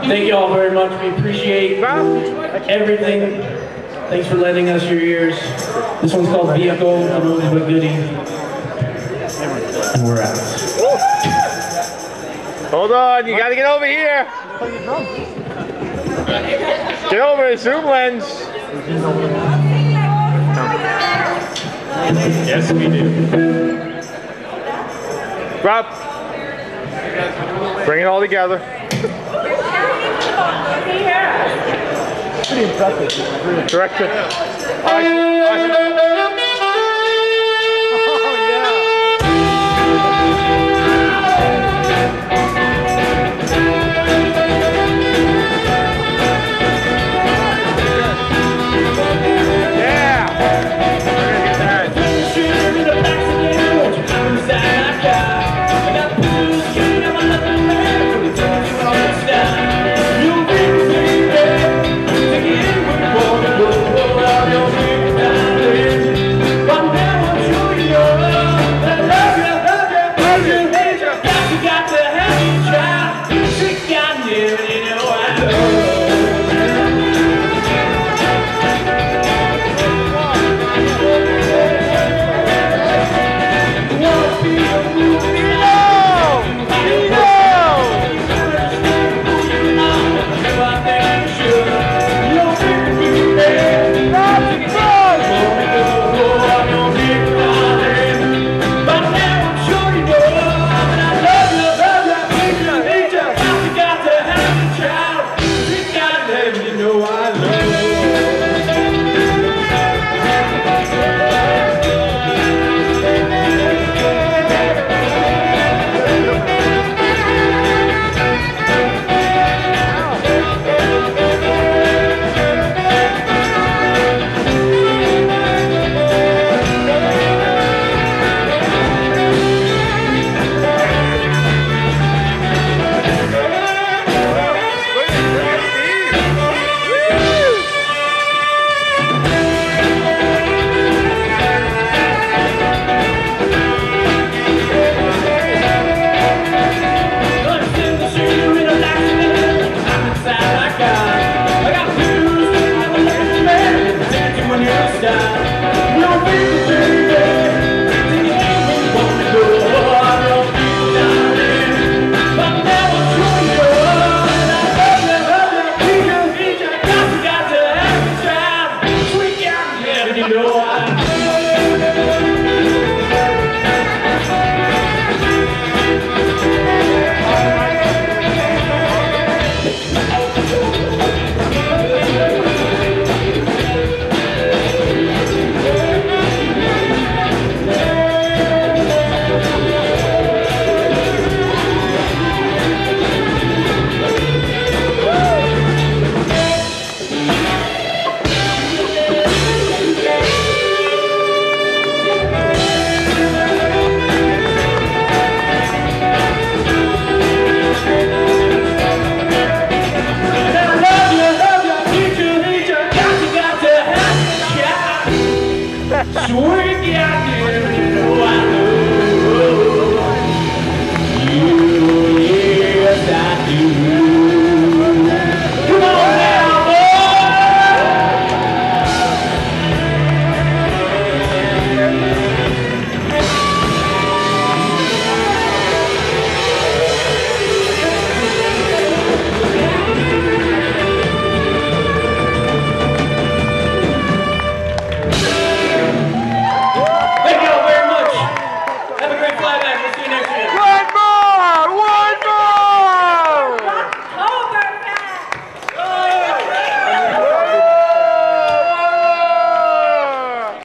Thank you all very much. We appreciate everything. Thanks for lending us your ears. This one's called Vehicle, the movie but goodie. And we're out. Hold on, you gotta get over here. Get over the zoom lens. Yes, we do. Rob, bring it all together. Pretty impressive. Director.